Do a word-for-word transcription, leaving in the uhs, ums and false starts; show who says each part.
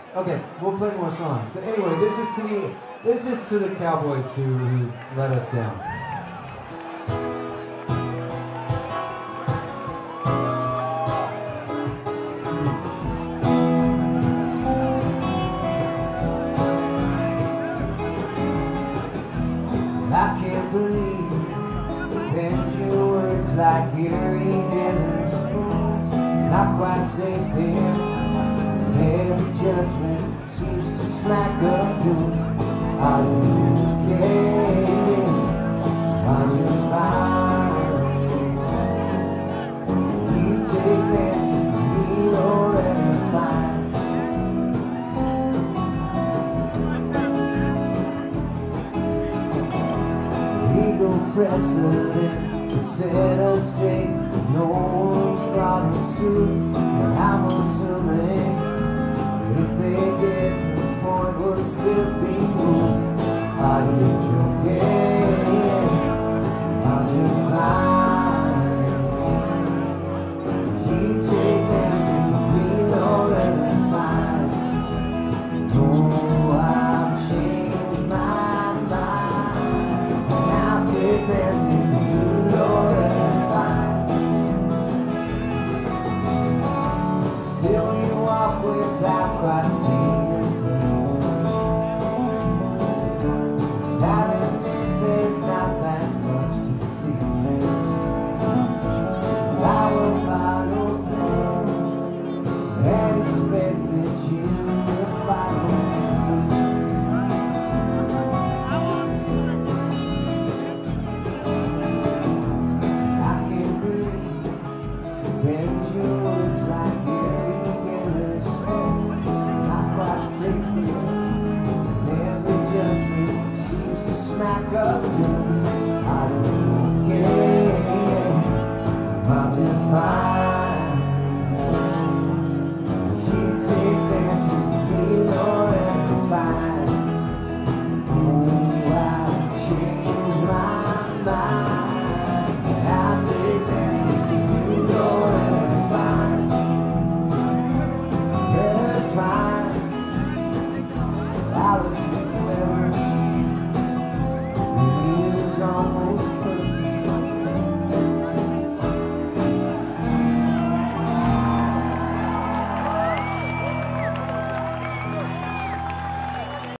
Speaker 1: Okay, we'll play more songs. So anyway, this is to the this is to the Cowboys who, who let us down. I can't believe you bend your words like earring and spoons. Not quite safe here. Every judgment seems to smack of doom. Are you okay? I'm just fine. You take Nanci from me, Lord, and it's fine. Legal precedent to set us straight. No one's brought him suit, and I'm assuming if they did, the point would still be moved. Are you joking? I'm just fine. You take Nanci from me, Lord, and it's fine. No, I've changed my mind, and I'll take Nanci from you, Lord, and it's fine. Still you walk without quite seeing. I'll admit there's not that much to see. But I will follow them and expect that you will follow suit. I can't believe when you was like here. Not quite safe here, and every judgment seems to smack up to. Are you okay? I'm just fine. She takes